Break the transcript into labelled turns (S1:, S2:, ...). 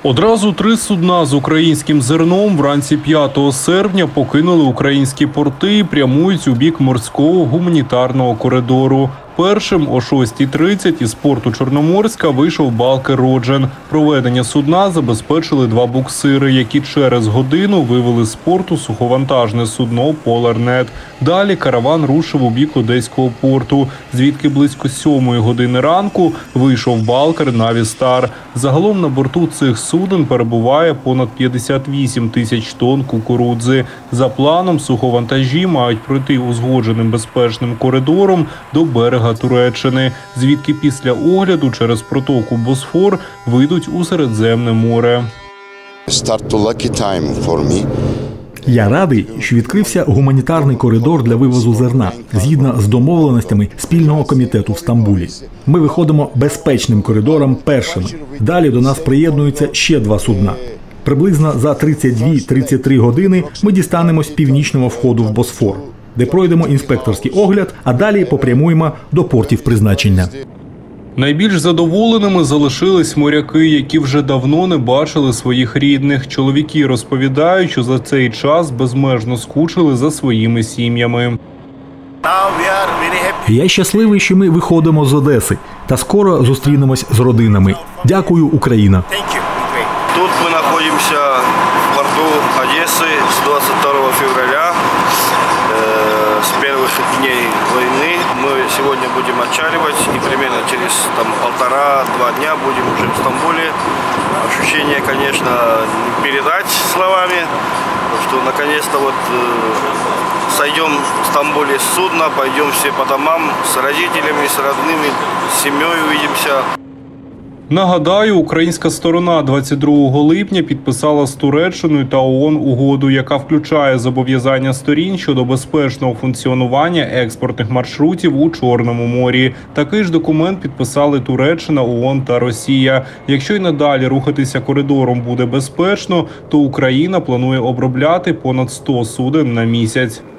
S1: Одразу 3 судна з українським зерном вранці 5 серпня покинули українські порти і прямують у бік морського гуманітарного коридору. Першим о 6:30 із порту Чорноморська вийшов Балкер Роджен. Проведення судна забезпечили 2 буксири, які через годину вивели з порту суховантажне судно «Поларнет». Далі караван рушив у бік Одеського порту, звідки близько 7 години ранку вийшов Балкер Наві Стар. Загалом на борту цих суден перебуває понад 58 тисяч тонн кукурудзи. За планом, суховантажі мають пройти узгодженим безпечним коридором до берега Туреччини, звідки після огляду через протоку Босфор вийдуть у Середземне море.
S2: Я радий, що відкрився гуманітарний коридор для вивозу зерна, згідно з домовленостями спільного комітету в Стамбулі. Ми виходимо безпечним коридором першими. Далі до нас приєднуються ще 2 судна. Приблизно за 32-33 години ми дістанемось північного входу в Босфор, де пройдемо інспекторський огляд, а далі попрямуємо до портів призначення.
S1: Найбільш задоволеними залишились моряки, які вже давно не бачили своїх рідних. Чоловіки розповідають, що за цей час безмежно скучили за своїми сім'ями.
S2: Я щасливий, що ми виходимо з Одеси та скоро зустрінемось з родинами. Дякую, Україна!
S3: Тут мы находимся в порту Одессы с 22 февраля, с первых дней войны. Мы сегодня будем отчаливать и примерно через 1,5-2 дня будем уже в Стамбуле. Ощущение, конечно, передать словами, что наконец-то вот сойдем в Стамбуле с судна, пойдем все по домам с родителями, с родными, с семьей увидимся.
S1: Нагадаю, українська сторона 22 липня підписала з Туреччиною та ООН угоду, яка включає зобов'язання сторін щодо безпечного функціонування експортних маршрутів у Чорному морі. Такий ж документ підписали Туреччина, ООН та Росія. Якщо й надалі рухатися коридором буде безпечно, то Україна планує обробляти понад 100 суден на місяць.